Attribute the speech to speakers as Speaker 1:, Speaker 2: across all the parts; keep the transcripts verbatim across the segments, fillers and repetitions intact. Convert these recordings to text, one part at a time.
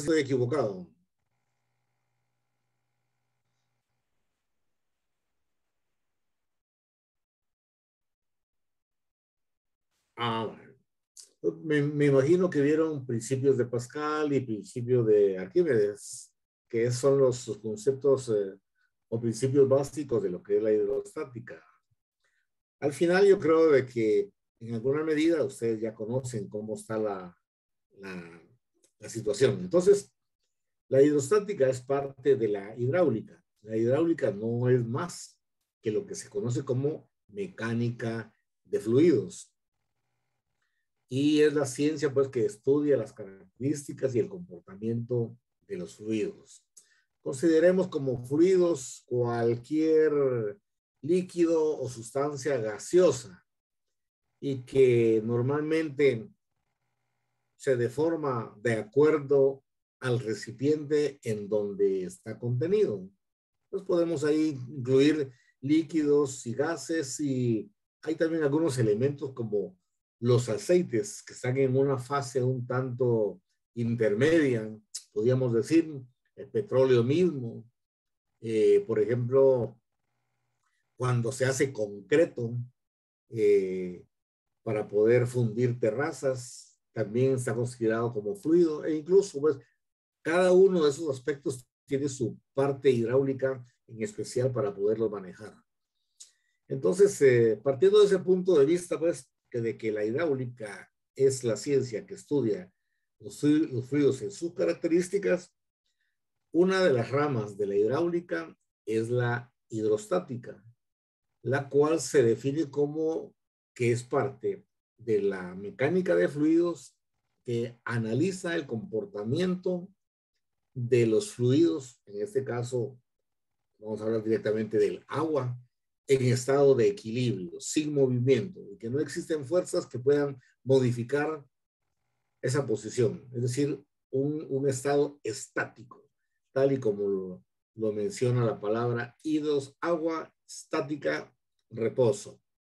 Speaker 1: estoy equivocado. Ah, bueno. Me, me imagino que vieron principios de Pascal y principios de Arquímedes, que son los, los conceptos eh, o principios básicos de lo que es la hidrostática. Al final yo creo de que en alguna medida ustedes ya conocen cómo está la, la, la situación. Entonces, la hidrostática es parte de la hidráulica. La hidráulica no es más que lo que se conoce como mecánica de fluidos. Y es la ciencia pues que estudia las características y el comportamiento de los fluidos. Consideremos como fluidos cualquier líquido o sustancia gaseosa y que normalmente se deforma de acuerdo al recipiente en donde está contenido. Entonces podemos ahí incluir líquidos y gases, y hay también algunos elementos como los aceites que están en una fase un tanto intermedia, podríamos decir, el petróleo mismo. Eh, por ejemplo, cuando se hace concreto eh, para poder fundir terrazas, también está considerado como fluido, e incluso pues cada uno de esos aspectos tiene su parte hidráulica en especial para poderlo manejar. Entonces, eh, partiendo de ese punto de vista, pues, que de que la hidráulica es la ciencia que estudia los, los fluidos en sus características, una de las ramas de la hidráulica es la hidrostática, la cual se define como que es parte de la mecánica de fluidos que analiza el comportamiento de los fluidos, en este caso vamos a hablar directamente del agua, en estado de equilibrio, sin movimiento, y que no existen fuerzas que puedan modificar esa posición, es decir, un, un estado estático, tal y como lo, lo menciona la palabra hidros, agua, estática, reposo.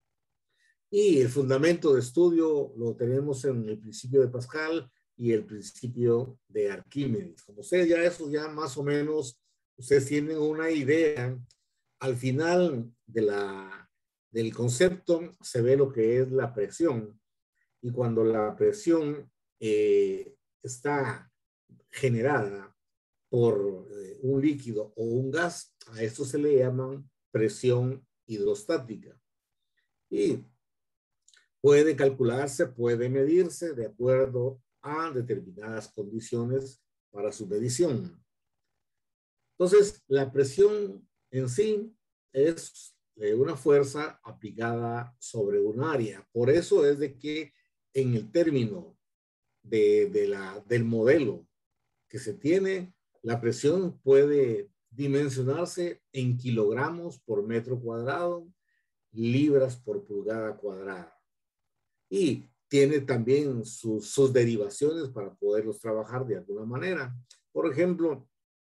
Speaker 1: Y el fundamento de estudio lo tenemos en el principio de Pascal y el principio de Arquímedes. Como ustedes ya eso ya más o menos, ustedes tienen una idea, al final de la, del concepto se ve lo que es la presión. Y cuando la presión eh, está generada por eh, un líquido o un gas, a esto se le llaman presión hidrostática. Y puede calcularse, puede medirse de acuerdo a determinadas condiciones para su medición. Entonces, la presión en sí es una fuerza aplicada sobre un área. Por eso es de que en el término de, de la, del modelo que se tiene, la presión puede dimensionarse en kilogramos por metro cuadrado, libras por pulgada cuadrada. Y tiene también sus, sus derivaciones para poderlos trabajar de alguna manera. Por ejemplo,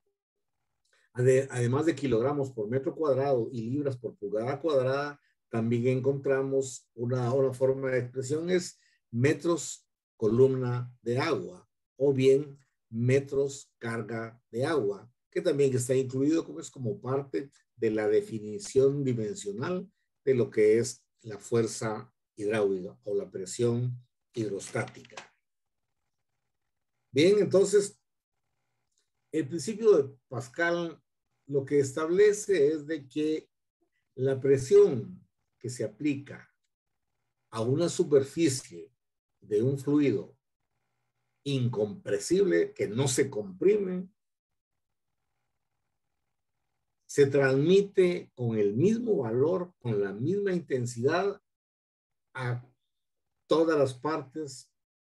Speaker 1: además de kilogramos por metro cuadrado y libras por pulgada cuadrada, también encontramos una, una forma de expresión, es metros columna de agua, o bien metros carga de agua, que también está incluido como, es como parte de la definición dimensional de lo que es la fuerza hidráulica o la presión hidrostática. Bien, entonces, el principio de Pascal lo que establece es de que la presión que se aplica a una superficie de un fluido incompresible, que no se comprime, se transmite con el mismo valor, con la misma intensidad a todas las partes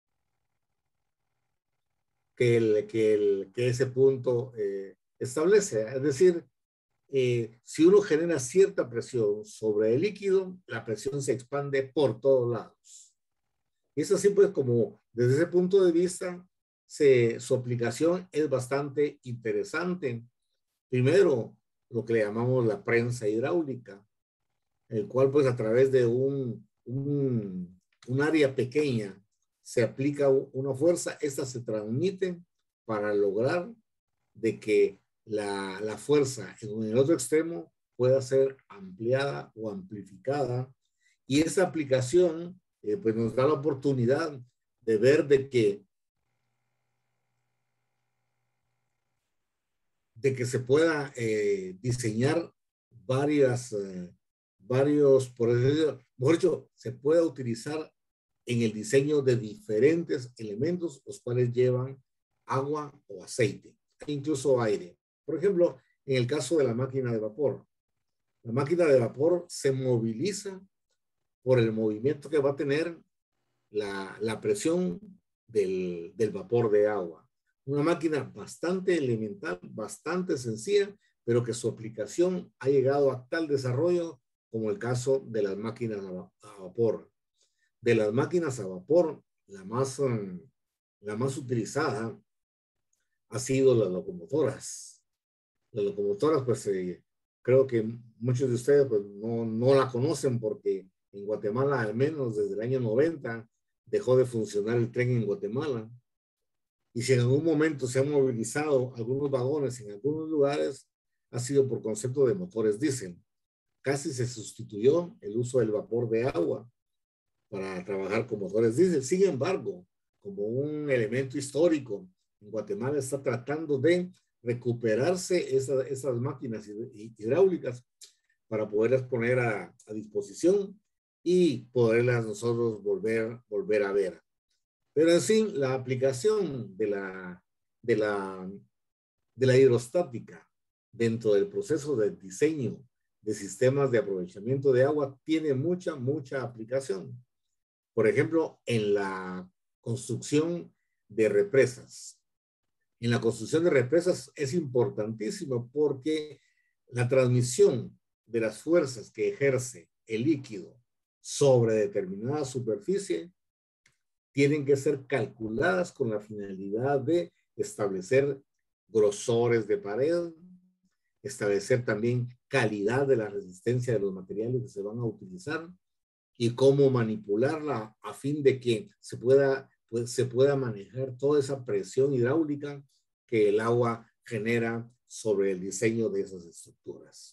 Speaker 1: que, el, que, el, que ese punto eh, establece. Es decir, eh, si uno genera cierta presión sobre el líquido, la presión se expande por todos lados. Y es así pues como desde ese punto de vista se, su aplicación es bastante interesante. Primero, lo que le llamamos la prensa hidráulica, el cual pues a través de un, un, un área pequeña se aplica una fuerza, esta se transmite para lograr de que la, la fuerza en el otro extremo pueda ser ampliada o amplificada. Y esa aplicación eh, pues nos da la oportunidad de ver de que, de que se pueda eh, diseñar varias, eh, varios, por ejemplo, por hecho, se pueda utilizar en el diseño de diferentes elementos, los cuales llevan agua o aceite, e incluso aire. Por ejemplo, en el caso de la máquina de vapor, la máquina de vapor se moviliza por el movimiento que va a tener la, la presión del, del vapor de agua. Una máquina bastante elemental, bastante sencilla, pero que su aplicación ha llegado a tal desarrollo como el caso de las máquinas a vapor. De las máquinas a vapor, la más, um, la más utilizada ha sido las locomotoras. Las locomotoras, pues eh, creo que muchos de ustedes pues, no, no la conocen porque en Guatemala, al menos desde el año noventa, dejó de funcionar el tren en Guatemala. Y si en algún momento se han movilizado algunos vagones en algunos lugares, ha sido por concepto de motores diésel. Casi se sustituyó el uso del vapor de agua para trabajar con motores diésel. Sin embargo, como un elemento histórico, en Guatemala está tratando de recuperarse esa, esas máquinas hidráulicas para poderlas poner a, a disposición y poderlas nosotros volver, volver a ver. Pero en sí, la aplicación de la, de la, de la hidrostática dentro del proceso de diseño de sistemas de aprovechamiento de agua tiene mucha, mucha aplicación. Por ejemplo, en la construcción de represas. En la construcción de represas es importantísimo porque la transmisión de las fuerzas que ejerce el líquido sobre determinada superficie tienen que ser calculadas con la finalidad de establecer grosores de pared, establecer también calidad de la resistencia de los materiales que se van a utilizar y cómo manipularla a fin de que se pueda, pues, se pueda manejar toda esa presión hidráulica que el agua genera sobre el diseño de esas estructuras.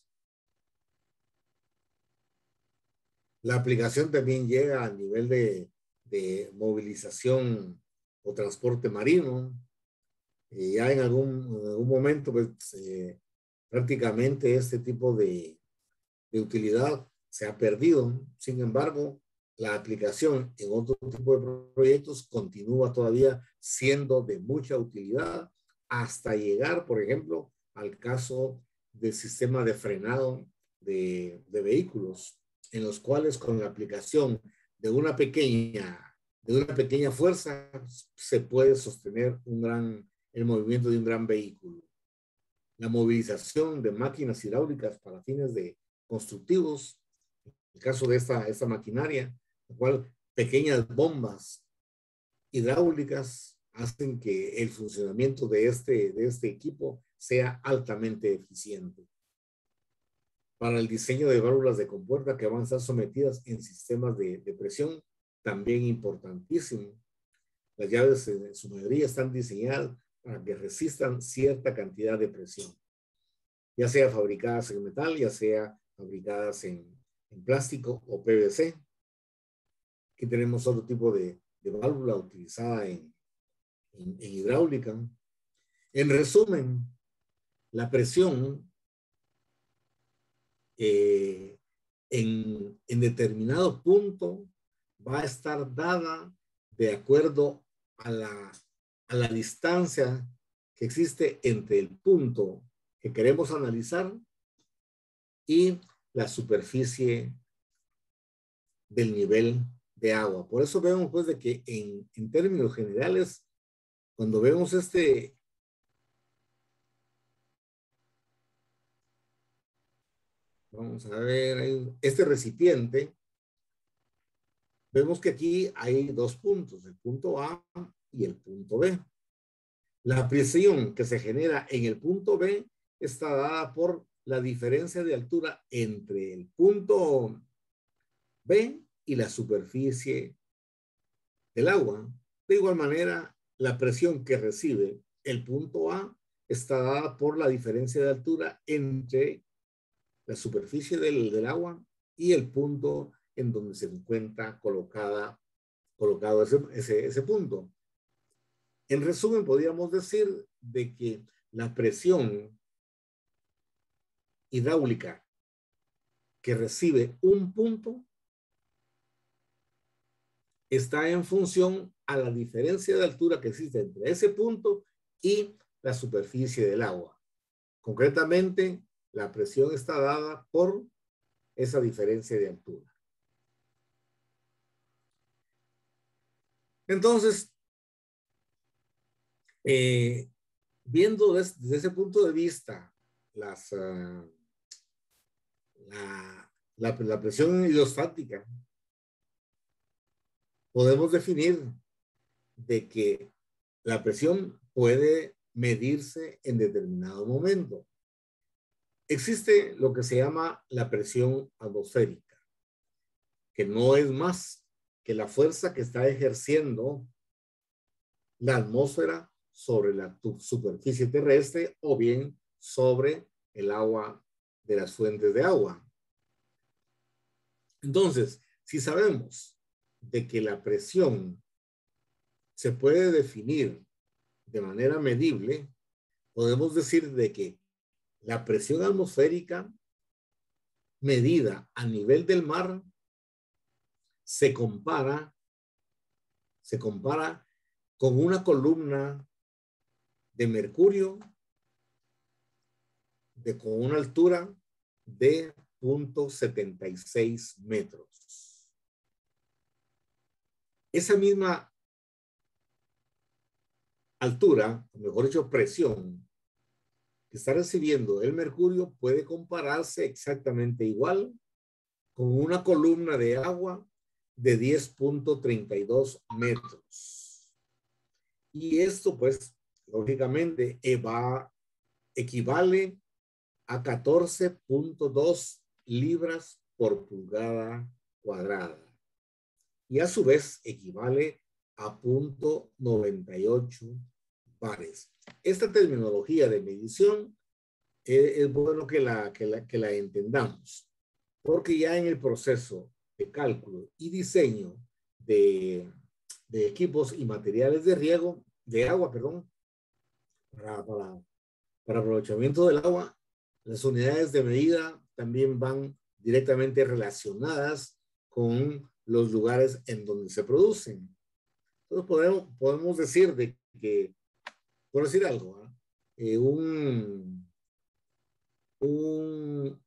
Speaker 1: La aplicación también llega a nivel de, de movilización o transporte marino. Y ya en algún, en algún momento, pues, eh, prácticamente este tipo de, de utilidad se ha perdido. Sin embargo, la aplicación en otro tipo de proyectos continúa todavía siendo de mucha utilidad hasta llegar, por ejemplo, al caso del sistema de frenado de, de vehículos, en los cuales con la aplicación de una pequeña, de una pequeña fuerza se puede sostener un gran, el movimiento de un gran vehículo. La movilización de máquinas hidráulicas para fines de constructivos, en el caso de esta, esta maquinaria, la cual pequeñas bombas hidráulicas hacen que el funcionamiento de este, de este equipo sea altamente eficiente. Para el diseño de válvulas de compuerta que van a estar sometidas en sistemas de, de presión, también importantísimo. Las llaves en su mayoría están diseñadas para que resistan cierta cantidad de presión, ya sea fabricadas en metal, ya sea fabricadas en, en plástico o P V C. Aquí tenemos otro tipo de, de válvula utilizada en, en, en hidráulica. En resumen, la presión eh, en, en determinado punto va a estar dada de acuerdo a la, a la distancia que existe entre el punto que queremos analizar y la superficie del nivel de agua. Por eso vemos pues de que en, en términos generales, cuando vemos este vamos a ver, este recipiente, vemos que aquí hay dos puntos, el punto A y el punto B. La presión que se genera en el punto B está dada por la diferencia de altura entre el punto B y la superficie del agua. De igual manera, la presión que recibe el punto A está dada por la diferencia de altura entre la superficie del, del agua y el punto en donde se encuentra colocada, colocado ese, ese, ese punto. En resumen, podríamos decir de que la presión hidráulica que recibe un punto está en función a la diferencia de altura que existe entre ese punto y la superficie del agua. Concretamente, la presión está dada por esa diferencia de altura. Entonces, eh, viendo desde, desde ese punto de vista las, uh, la, la, la presión hidrostática, podemos definir de que la presión puede medirse en determinado momento. Existe lo que se llama la presión atmosférica, que no es más que la fuerza que está ejerciendo la atmósfera sobre la superficie terrestre o bien sobre el agua de las fuentes de agua. Entonces, si sabemos de que la presión se puede definir de manera medible, podemos decir de que la presión atmosférica medida a nivel del mar se compara, se compara con una columna de mercurio de, con una altura de punto setenta y seis metros. Esa misma altura, o mejor dicho, presión que está recibiendo el mercurio puede compararse exactamente igual con una columna de agua de diez punto treinta y dos metros. Y esto, pues, lógicamente, va, equivale a catorce punto dos libras por pulgada cuadrada. Y a su vez equivale a punto noventa y ocho bares. Esta terminología de medición es, es bueno que la, que, la, que la entendamos, porque ya en el proceso de cálculo y diseño de, de equipos y materiales de riego, de agua, perdón, para, para, para aprovechamiento del agua, las unidades de medida también van directamente relacionadas con los lugares en donde se producen. Entonces podemos, podemos decir de que, por decir algo, ¿eh? Eh, un, un,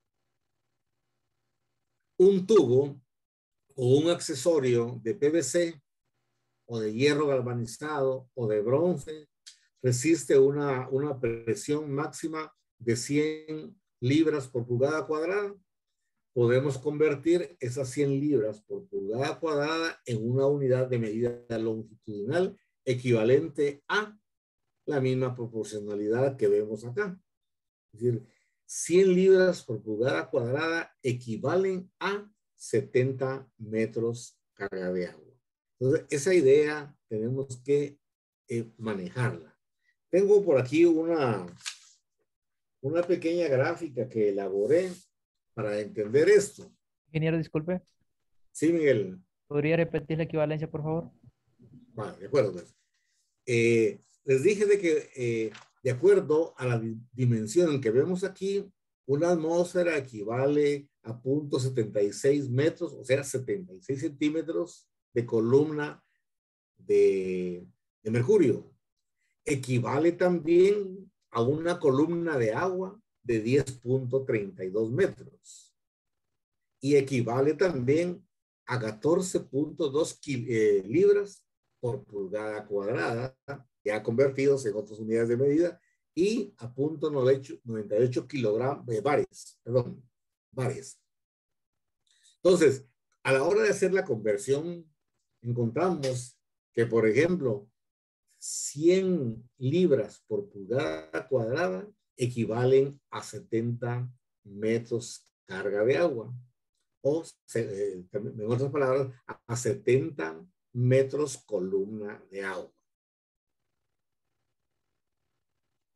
Speaker 1: un tubo o un accesorio de P V C o de hierro galvanizado o de bronce resiste una, una presión máxima de cien libras por pulgada cuadrada. Podemos convertir esas cien libras por pulgada cuadrada en una unidad de medida longitudinal equivalente a la misma proporcionalidad que vemos acá. Es decir, cien libras por pulgada cuadrada equivalen a setenta metros carga de agua. Entonces, esa idea tenemos que eh, manejarla. Tengo por aquí una, una pequeña gráfica que elaboré para entender esto.
Speaker 2: Ingeniero, disculpe.
Speaker 1: Sí, Miguel.
Speaker 2: ¿Podría repetir la equivalencia, por favor?
Speaker 1: Vale, de acuerdo. Pues. Eh, les dije de que eh, de acuerdo a la dimensión que vemos aquí, una atmósfera equivale a punto setenta y seis metros, o sea, setenta y seis centímetros de columna de, de mercurio. Equivale también a una columna de agua de diez punto treinta y dos metros. Y equivale también a catorce punto dos eh, libras por pulgada cuadrada, ya convertidos en otras unidades de medida, y a punto noventa y ocho kilogramos de bares, perdón, bares. Entonces, a la hora de hacer la conversión, encontramos que, por ejemplo, cien libras por pulgada cuadrada equivalen a setenta metros carga de agua, o eh, en otras palabras, a setenta metros columna de agua.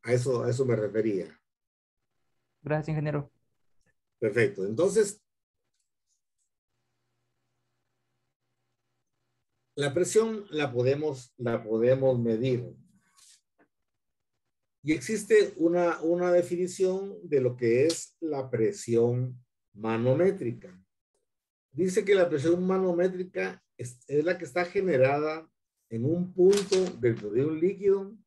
Speaker 1: A eso, a eso me refería.
Speaker 2: Gracias, ingeniero.
Speaker 1: Perfecto. Entonces, la presión la podemos, la podemos medir. Y existe una, una definición de lo que es la presión manométrica. Dice que la presión manométrica es, es la que está generada en un punto dentro de un líquido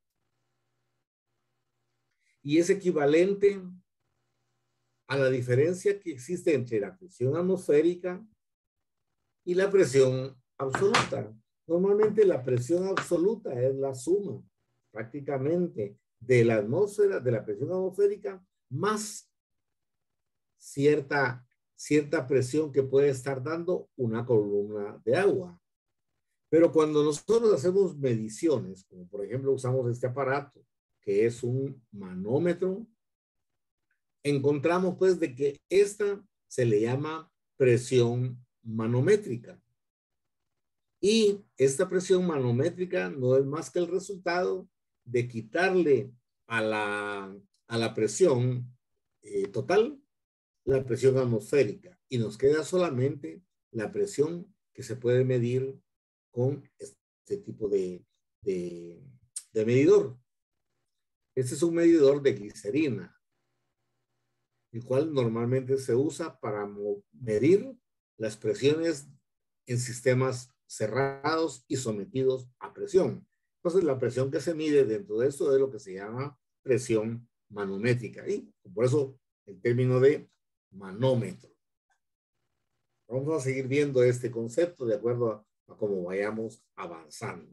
Speaker 1: y es equivalente a la diferencia que existe entre la presión atmosférica y la presión absoluta. Normalmente la presión absoluta es la suma prácticamente de la atmósfera, de la presión atmosférica, más cierta, cierta presión que puede estar dando una columna de agua. Pero cuando nosotros hacemos mediciones, como por ejemplo usamos este aparato, que es un manómetro, encontramos pues de que esta se le llama presión manométrica. Y esta presión manométrica no es más que el resultado de quitarle a la, a la presión eh, total la presión atmosférica y nos queda solamente la presión que se puede medir con este tipo de, de, de medidor. Este es un medidor de glicerina, el cual normalmente se usa para medir las presiones en sistemas cerrados y sometidos a presión. Entonces, la presión que se mide dentro de esto es lo que se llama presión manométrica y por eso el término de manómetro. Vamos a seguir viendo este concepto de acuerdo a, a cómo vayamos avanzando.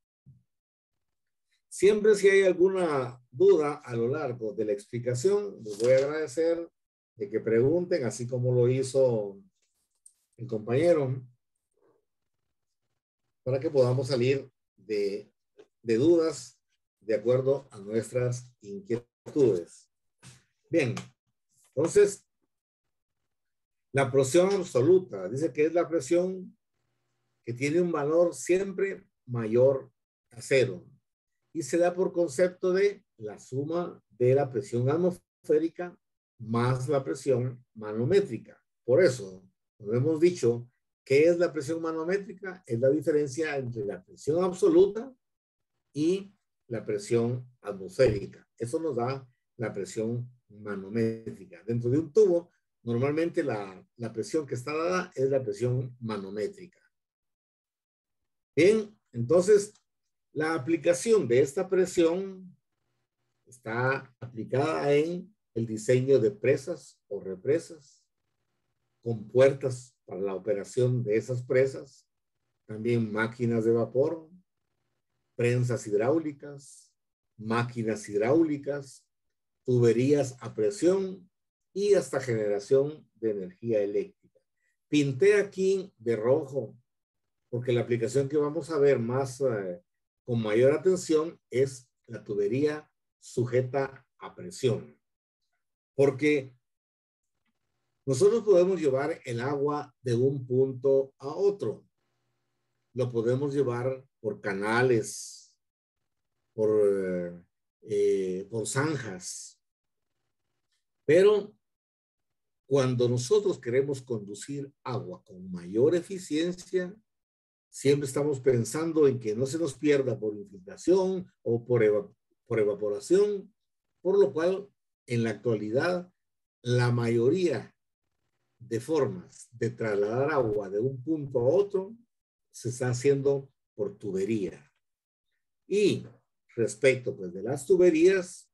Speaker 1: Siempre si hay alguna duda a lo largo de la explicación, les voy a agradecer de que pregunten, así como lo hizo el compañero, para que podamos salir de, de dudas de acuerdo a nuestras inquietudes. Bien, entonces, la presión absoluta, dice que es la presión que tiene un valor siempre mayor a cero y se da por concepto de la suma de la presión atmosférica más la presión manométrica. Por eso, como hemos dicho, ¿qué es la presión manométrica? Es la diferencia entre la presión absoluta y la presión atmosférica. Eso nos da la presión manométrica. Dentro de un tubo, normalmente la, la presión que está dada es la presión manométrica. Bien, entonces, la aplicación de esta presión está aplicada en el diseño de presas o represas, con puertas para la operación de esas presas, también máquinas de vapor, prensas hidráulicas, máquinas hidráulicas, tuberías a presión y hasta generación de energía eléctrica. Pinté aquí de rojo porque la aplicación que vamos a ver más eh, con mayor atención es la tubería sujeta a presión. Porque nosotros podemos llevar el agua de un punto a otro. Lo podemos llevar por canales, por, eh, por zanjas. Pero cuando nosotros queremos conducir agua con mayor eficiencia, siempre estamos pensando en que no se nos pierda por infiltración o por, eva por evaporación, por lo cual en la actualidad la mayoría de formas de trasladar agua de un punto a otro se está haciendo por tubería. Y respecto pues de las tuberías,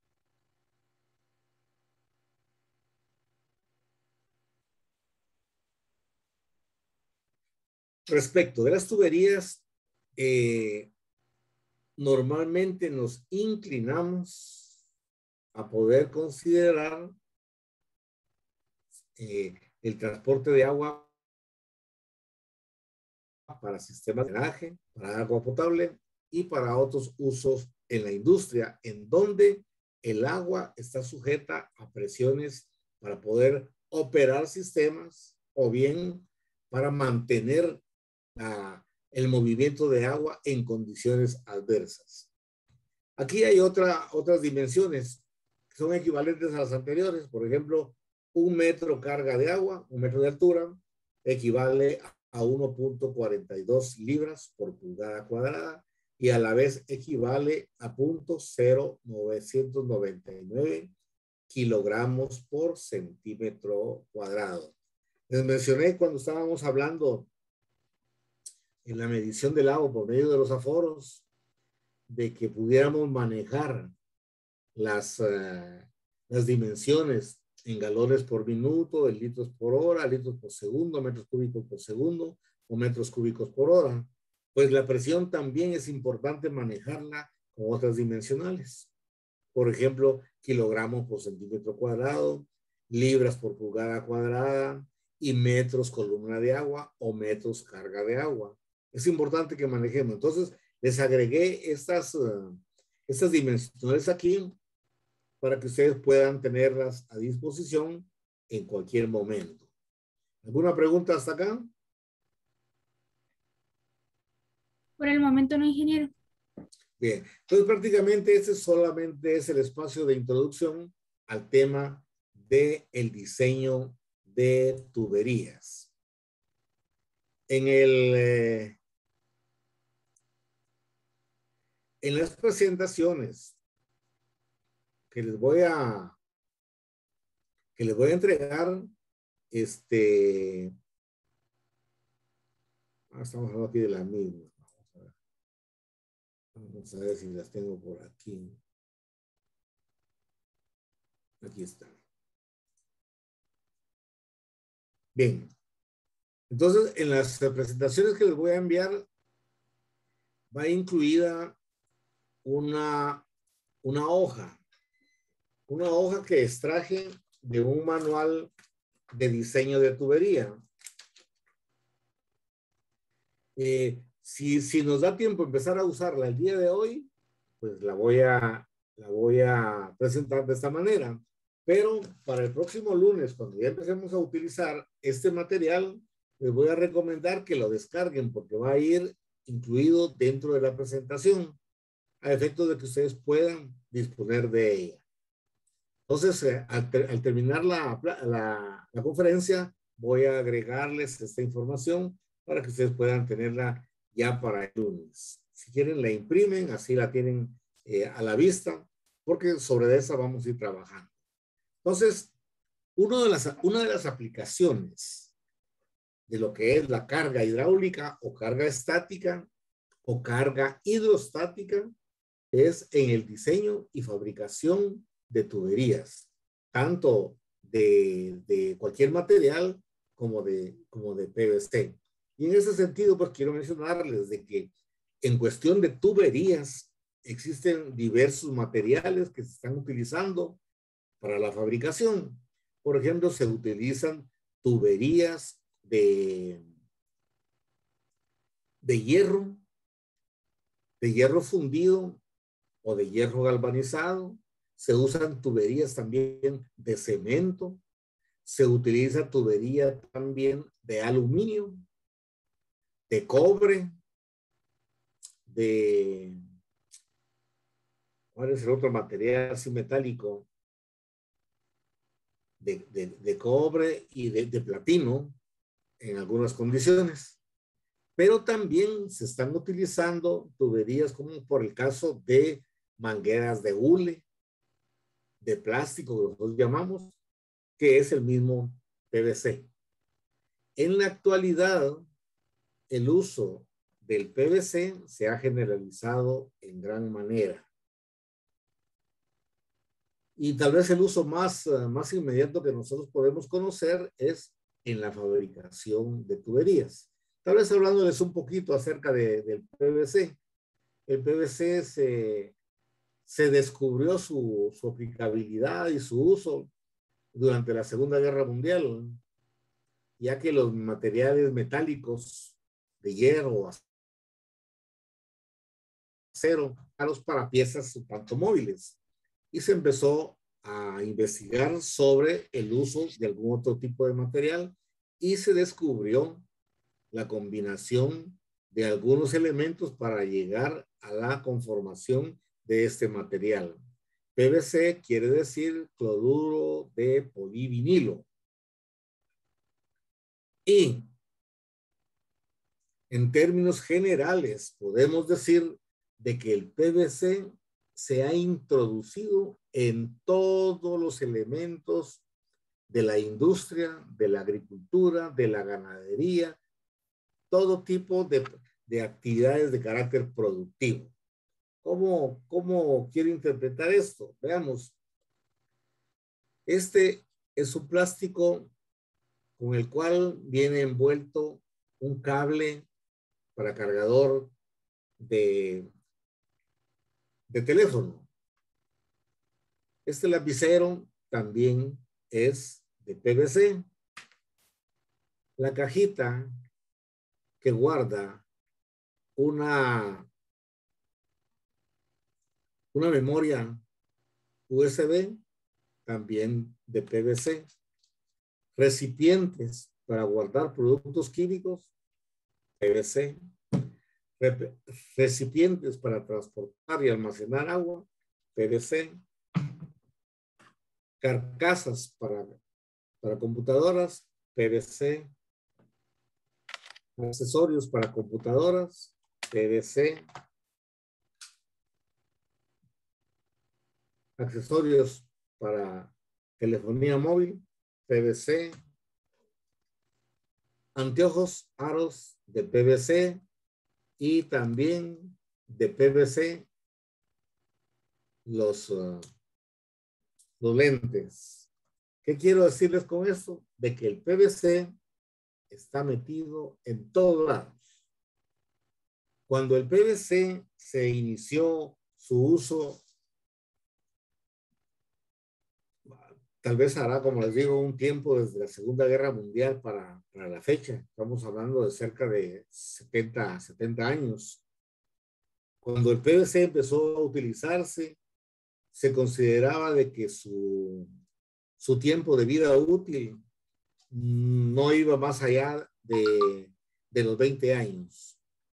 Speaker 1: respecto de las tuberías, eh, normalmente nos inclinamos a poder considerar eh, el transporte de agua para sistemas de drenaje, para agua potable y para otros usos en la industria, en donde el agua está sujeta a presiones para poder operar sistemas o bien para mantener uh, el movimiento de agua en condiciones adversas. Aquí hay otra, otras dimensiones que son equivalentes a las anteriores. Por ejemplo, un metro carga de agua, un metro de altura, equivale a uno punto cuarenta y dos libras por pulgada cuadrada y a la vez equivale a punto cero novecientos noventa y nueve kilogramos por centímetro cuadrado. Les mencioné cuando estábamos hablando en la medición del agua por medio de los aforos de que pudiéramos manejar las, uh, las dimensiones en galones por minuto, en litros por hora, litros por segundo, metros cúbicos por segundo o metros cúbicos por hora. Pues la presión también es importante manejarla con otras dimensionales. Por ejemplo, kilogramos por centímetro cuadrado, libras por pulgada cuadrada y metros columna de agua o metros carga de agua. Es importante que manejemos. Entonces, les agregué estas, uh, estas dimensionales aquí para que ustedes puedan tenerlas a disposición en cualquier momento. ¿Alguna pregunta hasta acá?
Speaker 3: Por el momento no, ingeniero.
Speaker 1: Bien, entonces prácticamente este solamente es el espacio de introducción al tema del diseño de tuberías. En el... Eh, en las presentaciones que les voy a que les voy a entregar, este, ah, estamos hablando aquí de la misma. Vamos a ver. Vamos a ver si las tengo por aquí. Aquí están. Bien. Entonces, en las presentaciones que les voy a enviar, va incluida una, una hoja. Una hoja que extraje de un manual de diseño de tubería. Eh, si, si nos da tiempo empezar a usarla el día de hoy, pues la voy a, la voy a presentar de esta manera. Pero para el próximo lunes, cuando ya empecemos a utilizar este material, les voy a recomendar que lo descarguen porque va a ir incluido dentro de la presentación, a efecto de que ustedes puedan disponer de ella. Entonces, eh, al, ter al, terminar la, la, la conferencia, voy a agregarles esta información para que ustedes puedan tenerla ya para el lunes. Si quieren, la imprimen, así la tienen eh, a la vista, porque sobre esa vamos a ir trabajando. Entonces, uno de las, una de las aplicaciones de lo que es la carga hidráulica o carga estática o carga hidrostática es en el diseño y fabricación de tuberías, tanto de, de cualquier material como de, como de P V C. Y en ese sentido, pues quiero mencionarles de que en cuestión de tuberías existen diversos materiales que se están utilizando para la fabricación. Por ejemplo, se utilizan tuberías de, de hierro, de hierro fundido o de hierro galvanizado. Se usan tuberías también de cemento. Se utiliza tubería también de aluminio, de cobre, de... ¿Cuál es el otro material así metálico? De, de, de cobre y de, de platino en algunas condiciones. Pero también se están utilizando tuberías como por el caso de mangueras de hule, de plástico que nosotros llamamos, que es el mismo P V C. En la actualidad, el uso del P V C se ha generalizado en gran manera. Y tal vez el uso más, más inmediato que nosotros podemos conocer es en la fabricación de tuberías. Tal vez hablándoles un poquito acerca de, del P V C. El P V C se, se descubrió su, su aplicabilidad y su uso durante la Segunda Guerra Mundial, ya que los materiales metálicos de hierro, acero, para piezas automóviles. Y se empezó a investigar sobre el uso de algún otro tipo de material y se descubrió la combinación de algunos elementos para llegar a la conformación de este material. P V C quiere decir cloruro de polivinilo. Y en términos generales podemos decir de que el P V C se ha introducido en todos los elementos de la industria, de la agricultura, de la ganadería, todo tipo de, de actividades de carácter productivo. ¿Cómo, ¿Cómo quiero interpretar esto? Veamos. Este es un plástico con el cual viene envuelto un cable para cargador de, de teléfono. Este lapicero también es de P V C. La cajita que guarda una, una memoria U S B también de P V C. Recipientes para guardar productos químicos, P V C. Recipientes para transportar y almacenar agua, P V C. Carcasas para, para computadoras, P V C. Accesorios para computadoras, P V C. Accesorios para telefonía móvil, P V C. Anteojos, aros de P V C y también de P V C los, uh, los lentes. ¿Qué quiero decirles con esto? De que el P V C está metido en todos lados. Cuando el P V C se inició su uso, tal vez hará, como les digo, un tiempo desde la Segunda Guerra Mundial para, para la fecha. Estamos hablando de cerca de setenta, setenta años. Cuando el P V C empezó a utilizarse, se consideraba de que su, su tiempo de vida útil no iba más allá de, de los veinte años.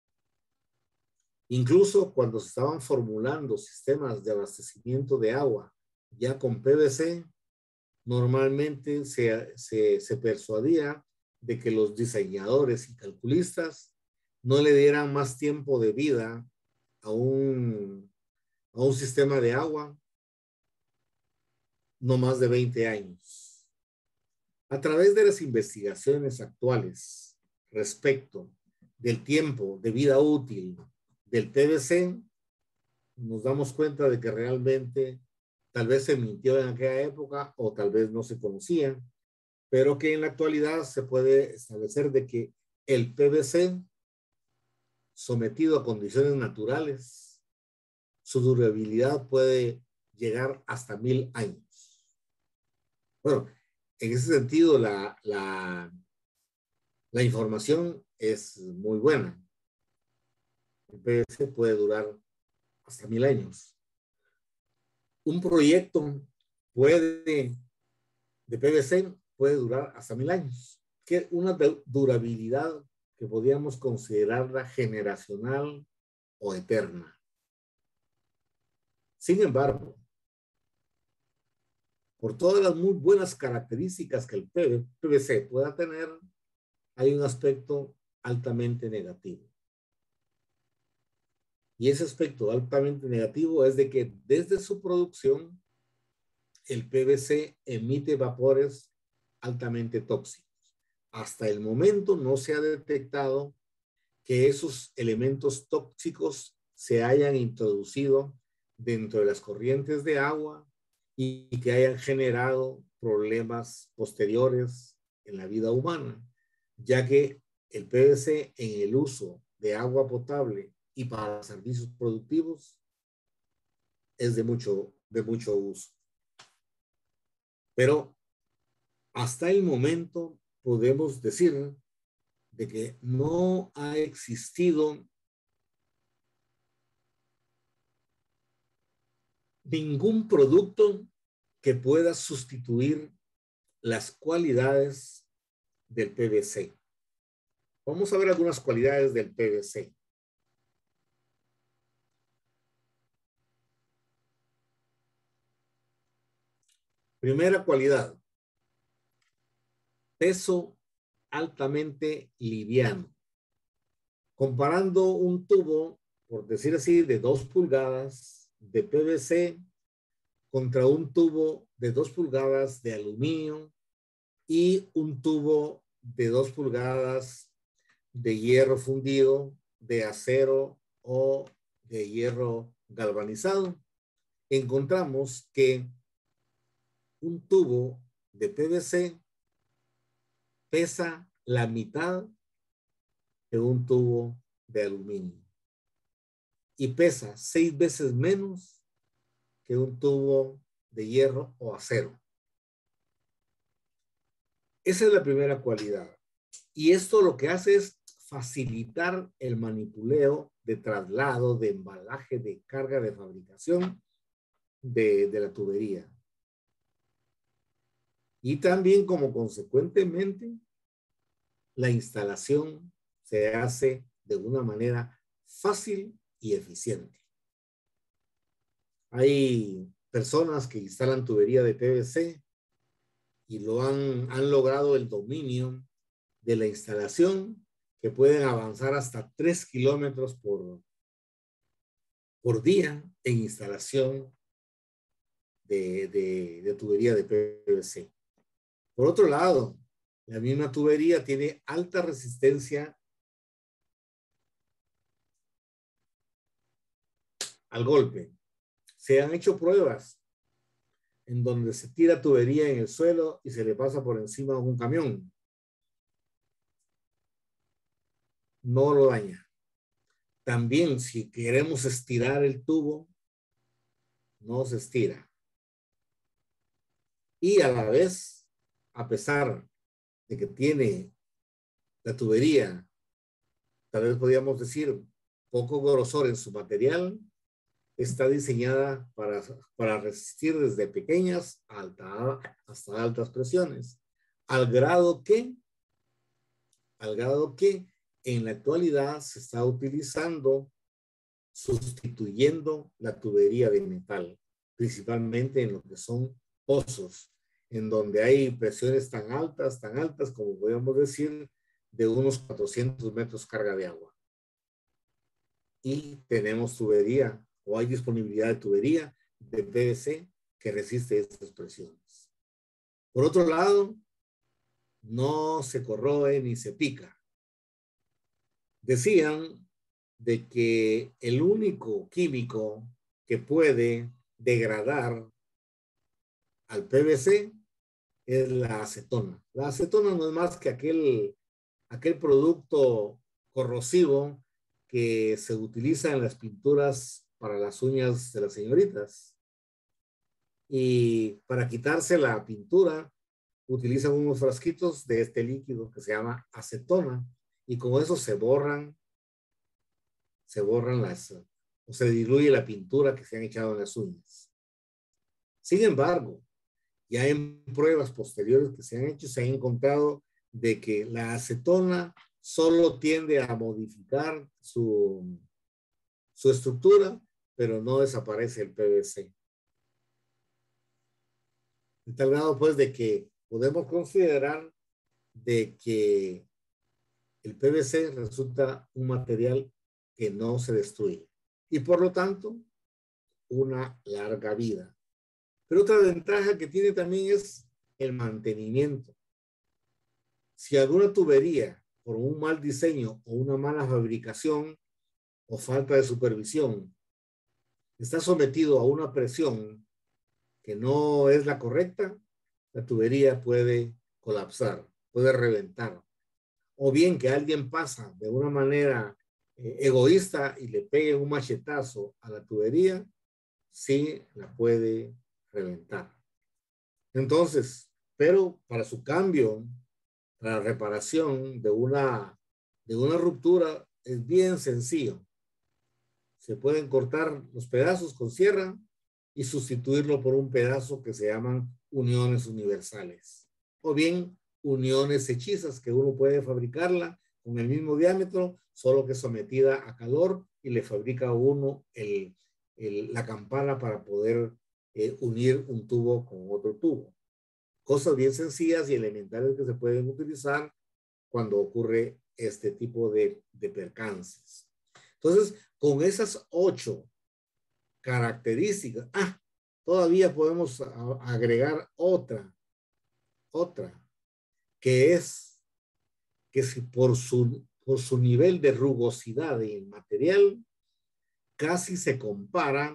Speaker 1: Incluso cuando se estaban formulando sistemas de abastecimiento de agua ya con P V C, normalmente se, se, se persuadía de que los diseñadores y calculistas no le dieran más tiempo de vida a un, a un sistema de agua, no más de veinte años. A través de las investigaciones actuales respecto del tiempo de vida útil del P V C, nos damos cuenta de que realmente tal vez se mintió en aquella época o tal vez no se conocía, pero que en la actualidad se puede establecer de que el P V C, sometido a condiciones naturales, su durabilidad puede llegar hasta mil años. Bueno, en ese sentido la, la, la información es muy buena. El P V C puede durar hasta mil años. Un proyecto puede, de P V C puede durar hasta mil años, que es una durabilidad que podríamos considerarla generacional o eterna. Sin embargo, por todas las muy buenas características que el P V C pueda tener, hay un aspecto altamente negativo. Y ese aspecto altamente negativo es de que desde su producción, el P V C emite vapores altamente tóxicos. Hasta el momento no se ha detectado que esos elementos tóxicos se hayan introducido dentro de las corrientes de agua y que hayan generado problemas posteriores en la vida humana, ya que el P V C en el uso de agua potable y para servicios productivos es de mucho, de mucho uso. Pero hasta el momento podemos decir de que no ha existido ningún producto que pueda sustituir las cualidades del P V C. Vamos a ver algunas cualidades del P V C. Primera cualidad, peso altamente liviano. Comparando un tubo, por decir así, de dos pulgadas de P V C contra un tubo de dos pulgadas de aluminio y un tubo de dos pulgadas de hierro fundido, de acero o de hierro galvanizado, encontramos que un tubo de P V C pesa la mitad de un tubo de aluminio y pesa seis veces menos que un tubo de hierro o acero. Esa es la primera cualidad. Y esto lo que hace es facilitar el manipuleo de traslado, de embalaje, de carga, de fabricación de, de la tubería. Y también como consecuentemente la instalación se hace de una manera fácil y eficiente. Hay personas que instalan tubería de P V C y lo han, han logrado el dominio de la instalación, que pueden avanzar hasta tres kilómetros por, por día en instalación de, de, de tubería de P V C. Por otro lado, la misma tubería tiene alta resistencia al golpe. Se han hecho pruebas en donde se tira tubería en el suelo y se le pasa por encima a un camión. No lo daña. También, si queremos estirar el tubo, no se estira. Y a la vez, a pesar de que tiene la tubería, tal vez podríamos decir, poco grosor en su material, está diseñada para, para resistir desde pequeñas alta, hasta altas presiones, al grado que, al grado que en la actualidad se está utilizando, sustituyendo la tubería de metal, principalmente en lo que son pozos, en donde hay presiones tan altas, tan altas como podríamos decir, de unos cuatrocientos metros carga de agua. Y tenemos tubería, o hay disponibilidad de tubería de P V C que resiste estas presiones. Por otro lado, no se corroe ni se pica. Decían de que el único químico que puede degradar al P V C es la acetona. La acetona no es más que aquel, aquel producto corrosivo que se utiliza en las pinturas para las uñas de las señoritas. Y para quitarse la pintura, utilizan unos frasquitos de este líquido que se llama acetona, y con eso se borran, se borran las, o se diluye la pintura que se han echado en las uñas. Sin embargo, ya en pruebas posteriores que se han hecho, se ha encontrado de que la acetona solo tiende a modificar su, su estructura, pero no desaparece el P V C. De tal grado, pues, de que podemos considerar de que el P V C resulta un material que no se destruye y, por lo tanto, una larga vida. Pero otra ventaja que tiene también es el mantenimiento. Si alguna tubería, por un mal diseño o una mala fabricación o falta de supervisión, está sometido a una presión que no es la correcta, la tubería puede colapsar, puede reventar. O bien que alguien pasa de una manera eh, egoísta y le pegue un machetazo a la tubería, sí la puede reventar. Entonces, pero para su cambio, para la reparación de una, de una ruptura, es bien sencillo. Se pueden cortar los pedazos con sierra y sustituirlo por un pedazo que se llaman uniones universales. O bien uniones hechizas, que uno puede fabricarla con el mismo diámetro, solo que sometida a calor, y le fabrica a uno el, el, la campana para poder eh, unir un tubo con otro tubo. cosas bien sencillas y elementales que se pueden utilizar cuando ocurre este tipo de, de percances. Entonces, con esas ocho características, ah, todavía podemos a, agregar otra, otra, que es que si por su, por su nivel de rugosidad del material, casi se compara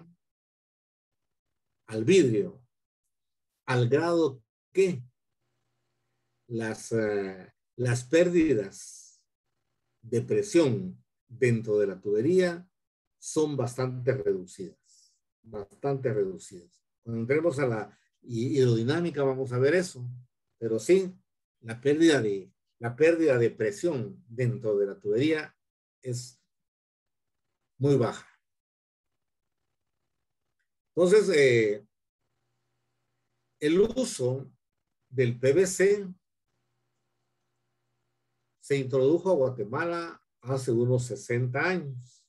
Speaker 1: al vidrio, al grado que las, uh, las pérdidas de presión dentro de la tubería son bastante reducidas, bastante reducidas. Cuando entremos a la hidrodinámica vamos a ver eso, pero sí, la pérdida de, la pérdida de presión dentro de la tubería es muy baja. Entonces, eh, el uso del P V C se introdujo a Guatemala hace unos sesenta años.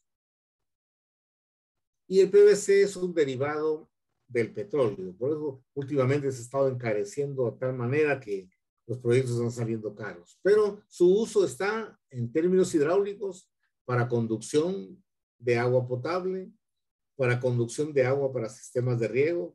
Speaker 1: Y el P V C es un derivado del petróleo. Por eso últimamente se ha estado encareciendo de tal manera que los proyectos están saliendo caros. Pero su uso está en términos hidráulicos para conducción de agua potable, para conducción de agua para sistemas de riego,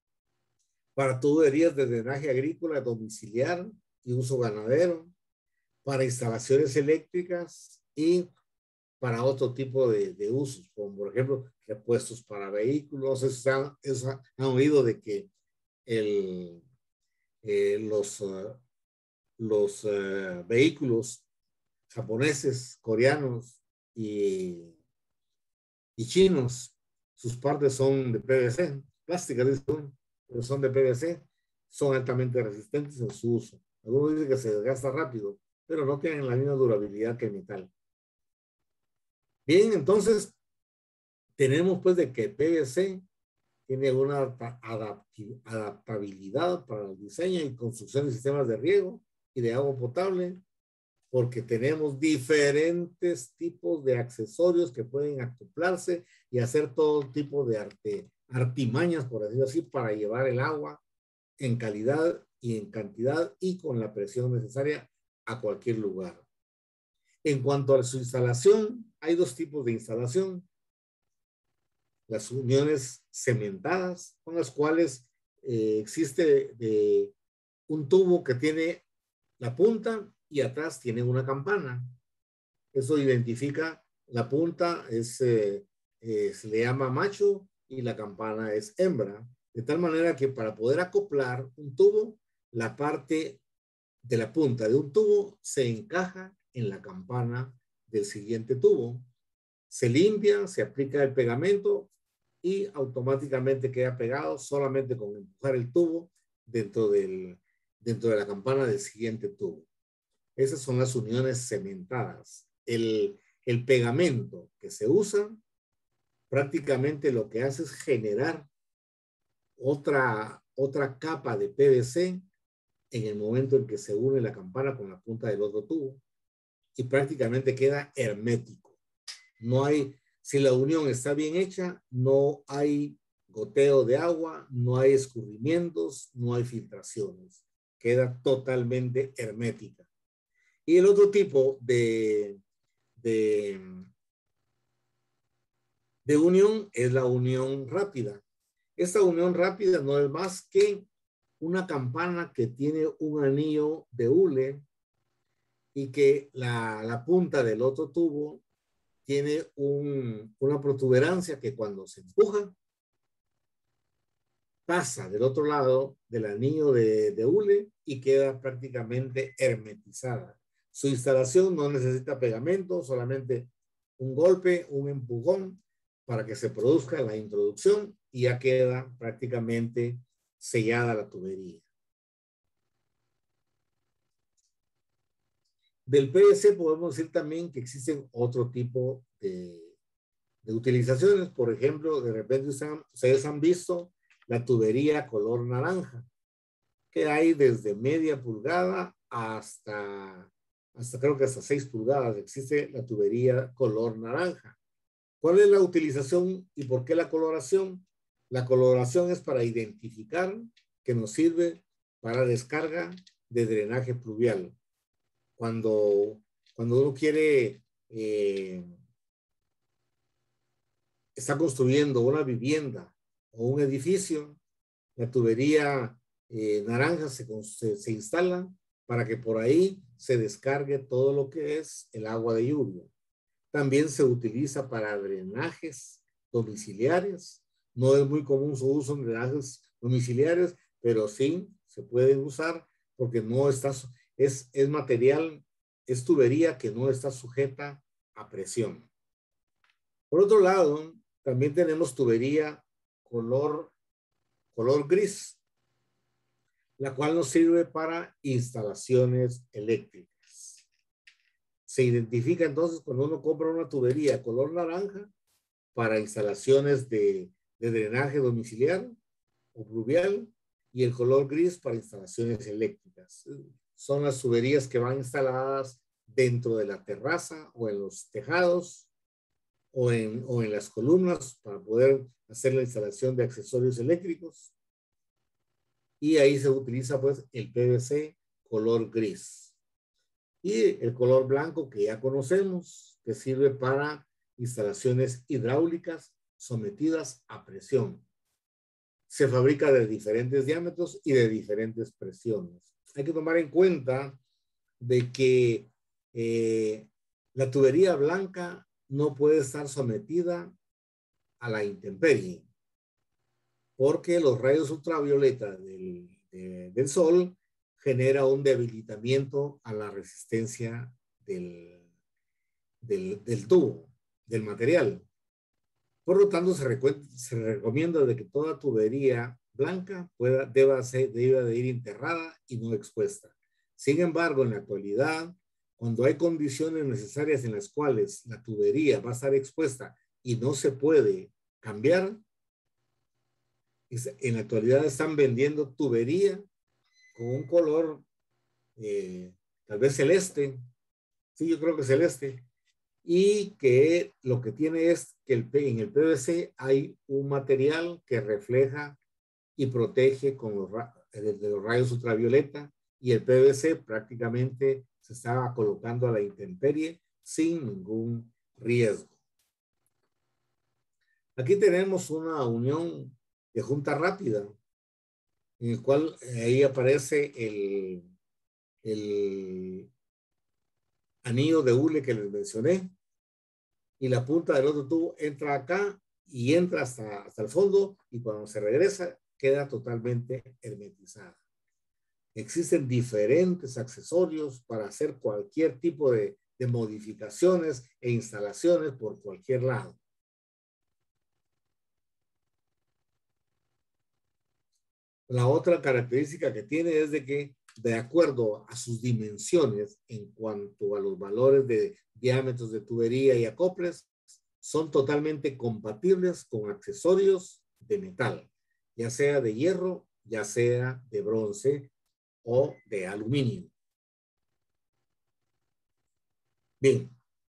Speaker 1: para tuberías de drenaje agrícola domiciliar y uso ganadero, para instalaciones eléctricas y para otro tipo de, de usos, como por ejemplo repuestos para vehículos. Eso han, eso han oído de que el, eh, los, uh, los uh, vehículos japoneses, coreanos y, y chinos, sus partes son de P V C, plásticas, pero son de P V C, son altamente resistentes en su uso. Algunos dicen que se desgasta rápido, pero no tienen la misma durabilidad que el metal. Bien, entonces tenemos pues de que P V C tiene una adaptabilidad para el diseño y construcción de sistemas de riego y de agua potable, porque tenemos diferentes tipos de accesorios que pueden acoplarse y hacer todo tipo de arte, artimañas, por decirlo así, para llevar el agua en calidad y en cantidad y con la presión necesaria a cualquier lugar. En cuanto a su instalación, hay dos tipos de instalación. Las uniones cementadas, con las cuales eh, existe de un tubo que tiene la punta y atrás tiene una campana. Eso identifica, la punta es, eh, eh, se le llama macho y la campana es hembra. De tal manera que para poder acoplar un tubo, la parte de la punta de un tubo se encaja en la campana del siguiente tubo. Se limpia, se aplica el pegamento y automáticamente queda pegado solamente con empujar el tubo dentro, del, dentro de la campana del siguiente tubo. Esas son las uniones cementadas. El, el pegamento que se usa prácticamente lo que hace es generar otra, otra capa de P V C en el momento en que se une la campana con la punta del otro tubo y prácticamente queda hermético. No hay, si la unión está bien hecha, no hay goteo de agua, no hay escurrimientos, no hay filtraciones. Queda totalmente hermética. Y el otro tipo de, de, de unión es la unión rápida. Esta unión rápida no es más que una campana que tiene un anillo de hule y que la, la punta del otro tubo tiene un, una protuberancia que cuando se empuja pasa del otro lado del anillo de, de hule y queda prácticamente hermetizada. Su instalación no necesita pegamento, solamente un golpe, un empujón para que se produzca la introducción y ya queda prácticamente sellada la tubería. Del P V C podemos decir también que existen otro tipo de, de utilizaciones. Por ejemplo, de repente ustedes han visto la tubería color naranja, que hay desde media pulgada hasta, hasta creo que hasta seis pulgadas. Existe la tubería color naranja. ¿Cuál es la utilización y por qué la coloración? La coloración es para identificar que nos sirve para descarga de drenaje pluvial. Cuando, cuando uno quiere, eh, está construyendo una vivienda o un edificio, la tubería eh, naranja se, se, se instala para que por ahí se descargue todo lo que es el agua de lluvia. También se utiliza para drenajes domiciliares. No es muy común su uso en drenajes domiciliares, pero sí se pueden usar porque no está, es, es material, es tubería que no está sujeta a presión. Por otro lado, también tenemos tubería color, color gris, la cual nos sirve para instalaciones eléctricas. Se identifica entonces cuando uno compra una tubería color naranja para instalaciones de, de drenaje domiciliar o pluvial y el color gris para instalaciones eléctricas. Son las tuberías que van instaladas dentro de la terraza o en los tejados o en, o en las columnas para poder hacer la instalación de accesorios eléctricos. Y ahí se utiliza pues el P V C color gris. Y el color blanco que ya conocemos, que sirve para instalaciones hidráulicas sometidas a presión. Se fabrica de diferentes diámetros y de diferentes presiones. Hay que tomar en cuenta de que eh, la tubería blanca no puede estar sometida a la intemperie, porque los rayos ultravioleta del, de, del sol genera un debilitamiento a la resistencia del, del, del tubo, del material. Por lo tanto, se, se recomienda de que toda tubería blanca pueda, deba, ser, deba de ir enterrada y no expuesta. Sin embargo, en la actualidad, cuando hay condiciones necesarias en las cuales la tubería va a estar expuesta y no se puede cambiar, en la actualidad están vendiendo tubería con un color eh, tal vez celeste, sí, yo creo que celeste, y que lo que tiene es que el, en el P V C hay un material que refleja y protege con los, de, de los rayos ultravioleta, y el P V C prácticamente se estaba colocando a la intemperie sin ningún riesgo. Aquí tenemos una unión de junta rápida, en el cual ahí aparece el, el anillo de hule que les mencioné, y la punta del otro tubo entra acá y entra hasta, hasta el fondo, y cuando se regresa queda totalmente hermetizada. Existen diferentes accesorios para hacer cualquier tipo de, de modificaciones e instalaciones por cualquier lado. La otra característica que tiene es de que, de acuerdo a sus dimensiones en cuanto a los valores de diámetros de tubería y acoples, son totalmente compatibles con accesorios de metal, ya sea de hierro, ya sea de bronce o de aluminio. Bien.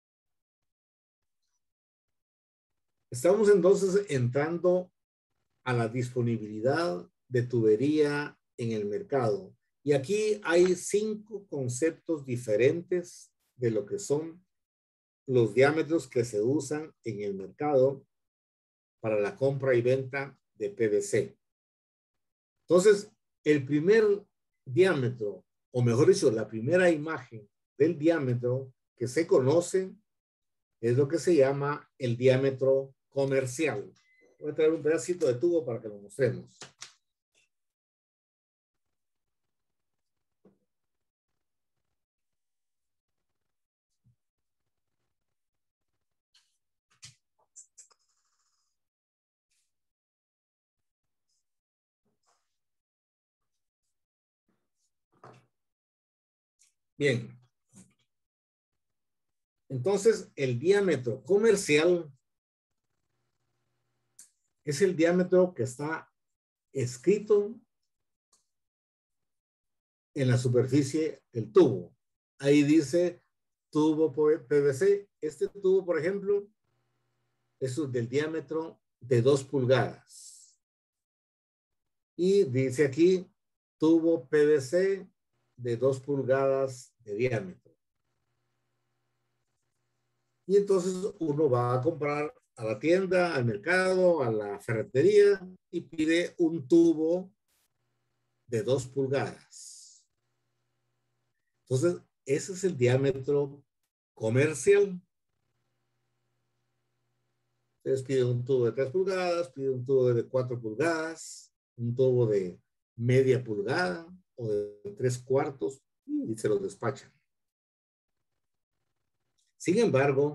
Speaker 1: Estamos entonces entrando a la disponibilidad de tubería en el mercado. Y aquí hay cinco conceptos diferentes de lo que son los diámetros que se usan en el mercado para la compra y venta de P V C. Entonces, el primer diámetro, o mejor dicho, la primera imagen del diámetro que se conoce es lo que se llama el diámetro comercial. Voy a traer un pedacito de tubo para que lo mostremos. Bien. Entonces, el diámetro comercial es el diámetro que está escrito en la superficie del tubo. Ahí dice tubo P V C. Este tubo, por ejemplo, es del diámetro de dos pulgadas. Y dice aquí tubo P V C de dos pulgadas de diámetro. Y entonces uno va a comprar a la tienda, al mercado, a la ferretería y pide un tubo de dos pulgadas. Entonces, ese es el diámetro comercial. Ustedes piden un tubo de tres pulgadas, piden un tubo de cuatro pulgadas, un tubo de media pulgada o de tres cuartos y se los despachan. Sin embargo,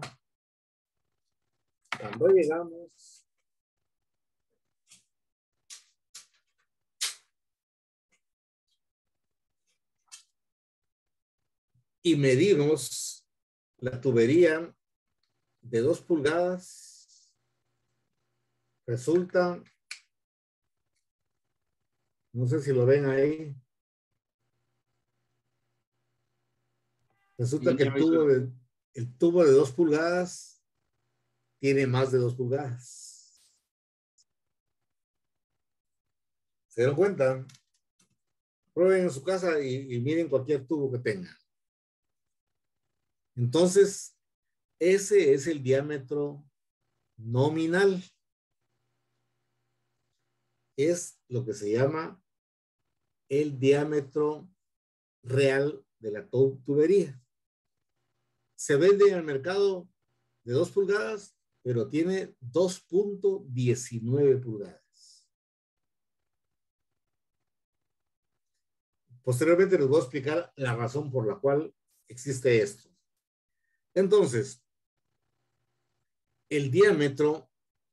Speaker 1: cuando llegamos y medimos la tubería de dos pulgadas, resulta, no sé si lo ven ahí, resulta
Speaker 4: Sí,
Speaker 1: que
Speaker 4: ya
Speaker 1: el
Speaker 4: me hizo-
Speaker 1: tubo de, el tubo de dos pulgadas tiene más de dos pulgadas. ¿Se dieron cuenta? Prueben en su casa y, y miren cualquier tubo que tengan. Entonces, ese es el diámetro nominal. Es lo que se llama el diámetro real de la tu- tubería. Se vende en el mercado de dos pulgadas, pero tiene dos punto diecinueve pulgadas. Posteriormente les voy a explicar la razón por la cual existe esto. Entonces, el diámetro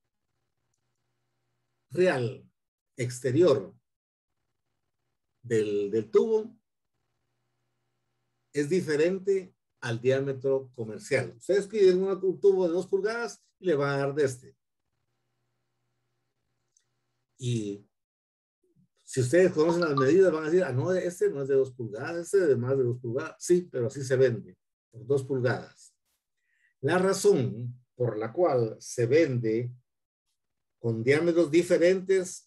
Speaker 1: real exterior del, del tubo es diferente al diámetro comercial. Ustedes piden una, un tubo de dos pulgadas y le van a dar de este. Y si ustedes conocen las medidas, van a decir, ah, no, este no es de dos pulgadas, este es de más de dos pulgadas. Sí, pero así se vende, por dos pulgadas. La razón por la cual se vende con diámetros diferentes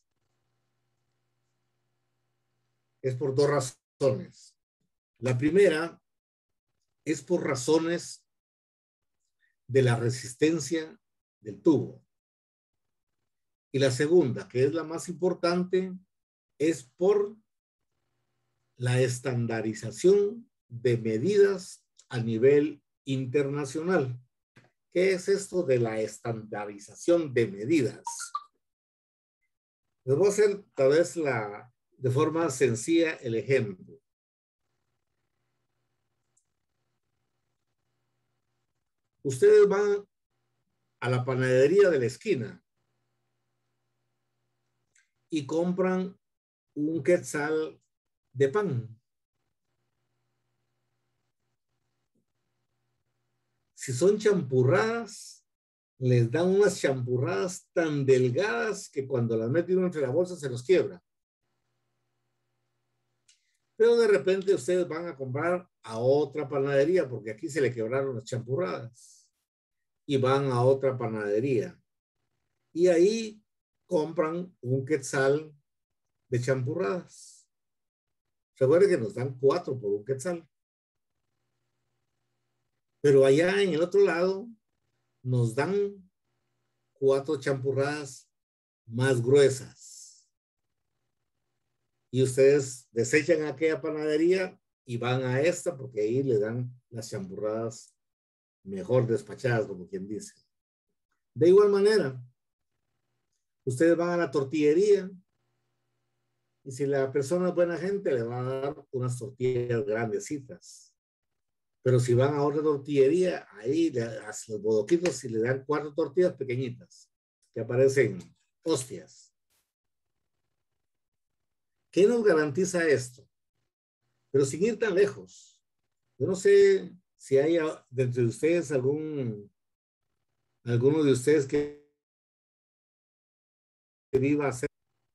Speaker 1: es por dos razones. La primera es por razones de la resistencia del tubo. Y la segunda, que es la más importante, es por la estandarización de medidas a nivel internacional. ¿Qué es esto de la estandarización de medidas? Les voy a hacer tal vez la, de forma sencilla el ejemplo. Ustedes van a la panadería de la esquina y compran un quetzal de pan. Si son champurradas, les dan unas champurradas tan delgadas que cuando las meten entre la bolsa se los quiebra. Pero de repente ustedes van a comprar a otra panadería porque aquí se le quebraron las champurradas. Y van a otra panadería. Y ahí compran un quetzal de champurradas. Recuerden que nos dan cuatro por un quetzal. Pero allá en el otro lado nos dan cuatro champurradas más gruesas. Y ustedes desechan aquella panadería y van a esta porque ahí le dan las champurradas mejor despachadas, como quien dice. De igual manera, ustedes van a la tortillería y si la persona es buena gente, le van a dar unas tortillas grandecitas. Pero si van a otra tortillería, ahí le hacen los bodoquitos y le dan cuatro tortillas pequeñitas que aparecen hostias. ¿Qué nos garantiza esto? Pero sin ir tan lejos. Yo no sé si hay dentro de ustedes algún, alguno de ustedes que viva cerca.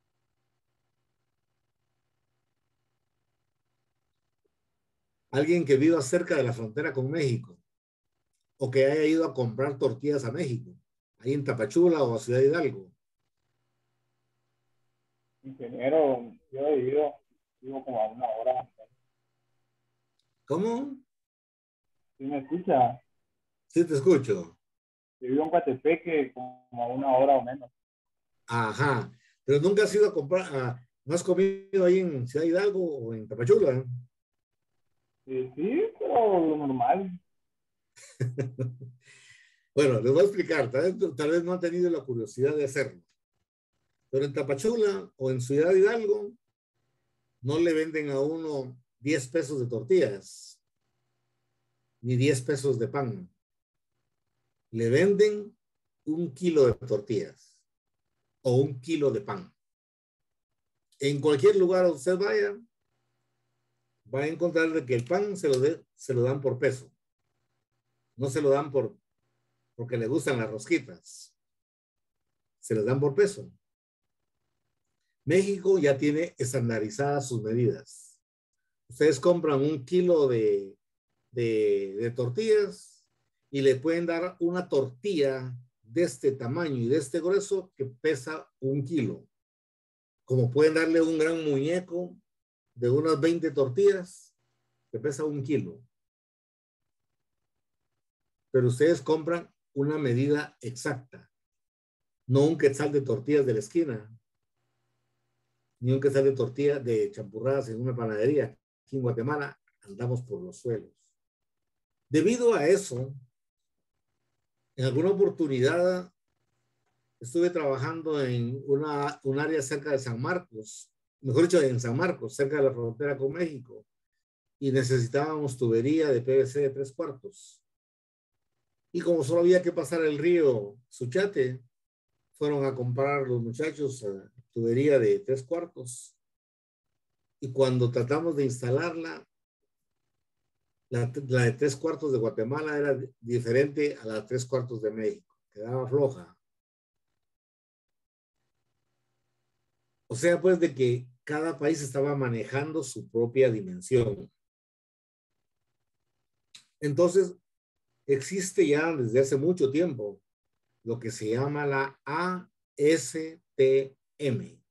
Speaker 1: Alguien que viva cerca de la frontera con México o que haya ido a comprar tortillas a México, ahí en Tapachula o a Ciudad Hidalgo.
Speaker 4: Ingeniero, yo he ido, vivo escucha?
Speaker 1: Sí, te escucho.
Speaker 4: Yo vivo en Coatepeque, como a una hora o menos.
Speaker 1: Ajá. Pero nunca has ido a comprar, ah, ¿no has comido ahí en Ciudad Hidalgo o en Tapachula?
Speaker 4: Sí, sí, pero lo normal.
Speaker 1: Bueno, les voy a explicar. Tal vez, tal vez no han tenido la curiosidad de hacerlo. Pero en Tapachula o en Ciudad Hidalgo no le venden a uno diez pesos de tortillas ni diez pesos de pan. Le venden un kilo de tortillas o un kilo de pan. En cualquier lugar donde usted vaya, va a encontrar de que el pan se lo, de, se lo dan por peso. No se lo dan por, porque le gustan las rosquitas. Se les dan por peso. México ya tiene estandarizadas sus medidas. Ustedes compran un kilo de, de, de tortillas y le pueden dar una tortilla de este tamaño y de este grueso que pesa un kilo. Como pueden darle un gran muñeco de unas veinte tortillas que pesa un kilo. Pero ustedes compran una medida exacta, no un quetzal de tortillas de la esquina, ni un quetzal de tortillas de champurradas en una panadería. Aquí en Guatemala andamos por los suelos. Debido a eso, en alguna oportunidad estuve trabajando en una, un área cerca de San Marcos, mejor dicho, en San Marcos, cerca de la frontera con México, y necesitábamos tubería de P V C de tres cuartos. Y como solo había que pasar el río Suchate, fueron a comprar los muchachos uh, tubería de tres cuartos. Y cuando tratamos de instalarla, la, la de tres cuartos de Guatemala era diferente a la de tres cuartos de México. Quedaba floja. O sea, pues, de que cada país estaba manejando su propia dimensión. Entonces, existe ya desde hace mucho tiempo lo que se llama la A S T M.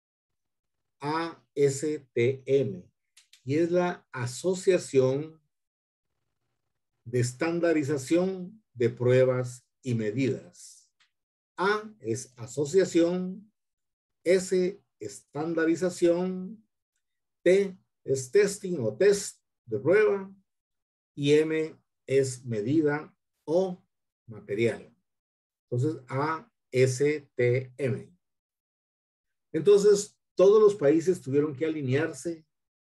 Speaker 1: A S T M. Y es la Asociación de Estandarización de Pruebas y Medidas. A es asociación, S estandarización, T es testing o test de prueba y M es medida o material. Entonces, A S T M. Entonces, todos los países tuvieron que alinearse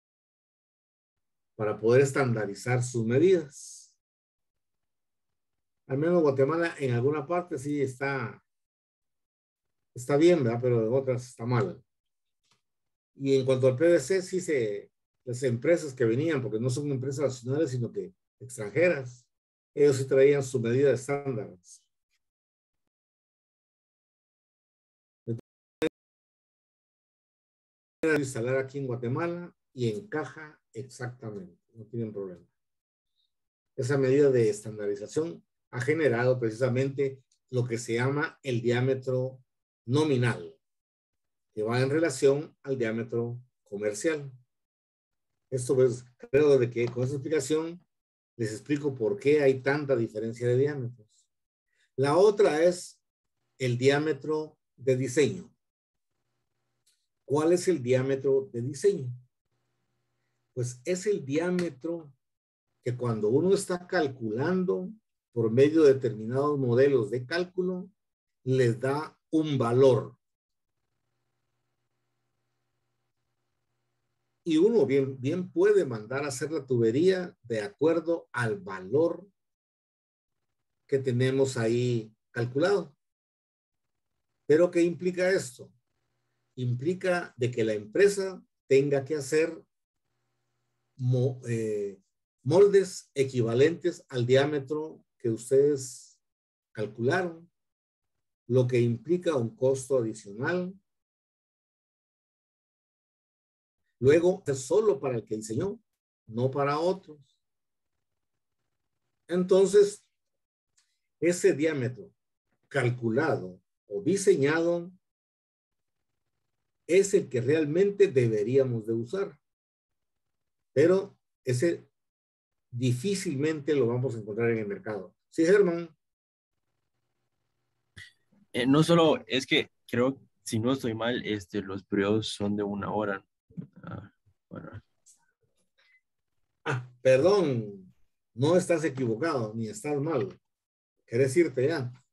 Speaker 1: para poder estandarizar sus medidas. Al menos Guatemala en alguna parte sí está, está bien, ¿verdad? Pero en otras está mal. Y en cuanto al P V C, sí se, las empresas que venían, porque no son empresas nacionales, sino que extranjeras, ellos sí traían su medida de estándares. Instalar aquí en Guatemala y encaja exactamente, no tienen problema. Esa medida de estandarización ha generado precisamente lo que se llama el diámetro nominal, que va en relación al diámetro comercial. Esto pues creo de que con esta explicación les explico por qué hay tanta diferencia de diámetros. La otra es el diámetro de diseño. ¿Cuál es el diámetro de diseño? Pues es el diámetro que cuando uno está calculando por medio de determinados modelos de cálculo, les da un valor. Y uno bien, bien puede mandar a hacer la tubería de acuerdo al valor que tenemos ahí calculado. ¿Pero qué implica esto? Implica de que la empresa tenga que hacer mo, eh, moldes equivalentes al diámetro que ustedes calcularon, lo que implica un costo adicional. Luego, es solo para el que diseñó, no para otros. Entonces, ese diámetro calculado o diseñado es el que realmente deberíamos de usar. Pero ese difícilmente lo vamos a encontrar en el mercado. Sí, Germán.
Speaker 5: Eh, no solo, es que creo, si no estoy mal, este, los periodos son de una hora. Ah, bueno.
Speaker 1: Ah, perdón, no estás equivocado, ni estás mal. ¿Querés irte ya?